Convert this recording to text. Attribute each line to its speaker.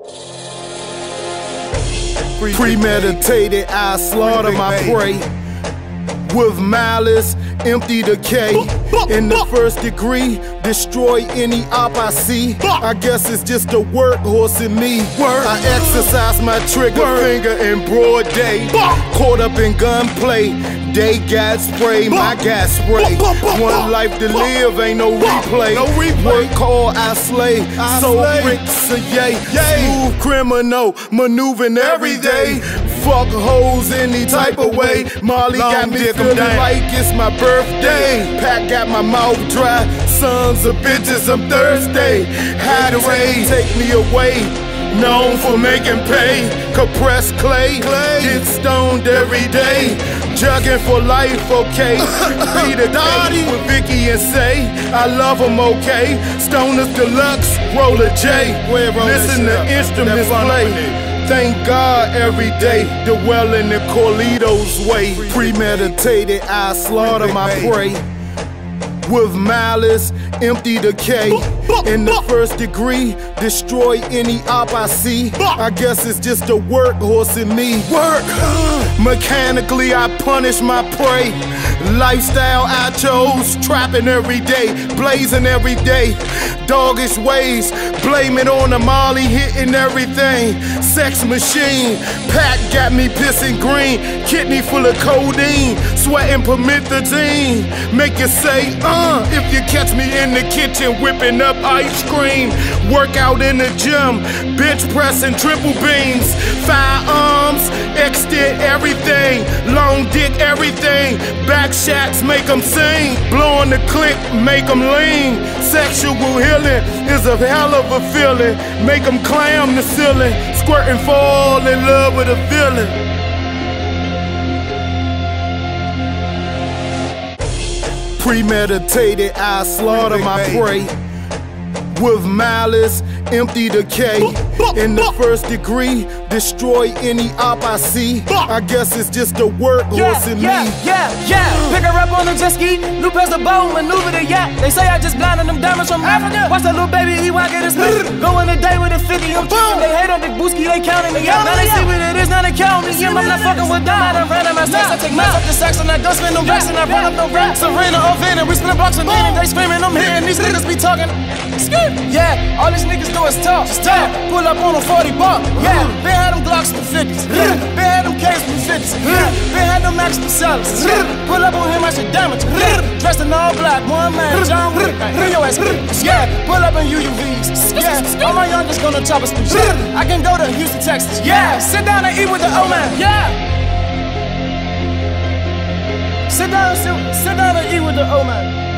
Speaker 1: Premeditated, I slaughter my prey with malice, empty decay. In the first degree, destroy any op I see. I guess it's just a workhorse in me. I exercise my trigger finger in broad day. Caught up in gunplay, they gas spray, my gas spray. One life to live, ain't no replay. Work hard, I slay. So bricks a yay. Smooth criminal, maneuvering every day. Fuck hoes any type of way. Molly got me feeling like it's my birthday. Pack got my mouth dry. Sons of bitches, I'm thirsty. Had to raise, take me away. Known for making pay. Compressed clay, get stoned every day. Jugging for life, okay. Be the daddy with Vicky and say I love him, okay. Stoners Deluxe, roll a J. Listen to instruments play. Thank God every day, the well in the Corlitos way. Premeditated, I slaughter my prey with malice, empty decay. In the first degree, destroy any op I see. I guess it's just a workhorse in me. Mechanically, I punish my prey. Lifestyle I chose, trapping every day, blazing every day. Doggish ways, blame it on the Molly, hitting everything. Sex machine, pack got me pissing green. Kidney full of codeine, sweating promethazine. Make you say, if you catch me in the kitchen whipping up ice cream. Workout in the gym, bench pressing triple beams. Firearms, extent everything. Long dick everything. Back shots make them sing. Blowing the click, make them lean. Sexual healing is a hell of a feeling. Make them climb the ceiling. Squirting, fall in love with a villain. Premeditated, I slaughter my prey with malice, empty decay. In the first degree, destroy any op I see. I guess it's just a workhorse in me.
Speaker 2: Pick her up on the jet ski, loop past the boat, maneuver the yacht. They say I just blinded them diamonds from Africa. Watch that little baby, he won't get his spit. Go in the day with a 50, I'm tripping. They hate on Big Booski, they counting me out. Now they see what it is, now they count me. I'm not fucking with them, I done ran out my stacks. I take mass up the sacks and I go spend them racks and I run up them racks. Serena, Ovina, we spin blocks and leaning. They screaming, I'm hitting, these niggas be talking. Yeah, all these niggas do is talk. Pull up on a 40 buck. Yeah, they had them Glocks for 50s. Yeah, they had them K's for 50s. Yeah, they had them Max for sellers. Pull up on him, I should damage him. Dressed in all black, one man, John Wick. Bring your ass. Yeah, pull up in UUVs. Yeah, all my youngest gonna chop us. I can go to Houston, Texas. Yeah, sit down and eat with the old man. Yeah. Sit down and eat with the old man.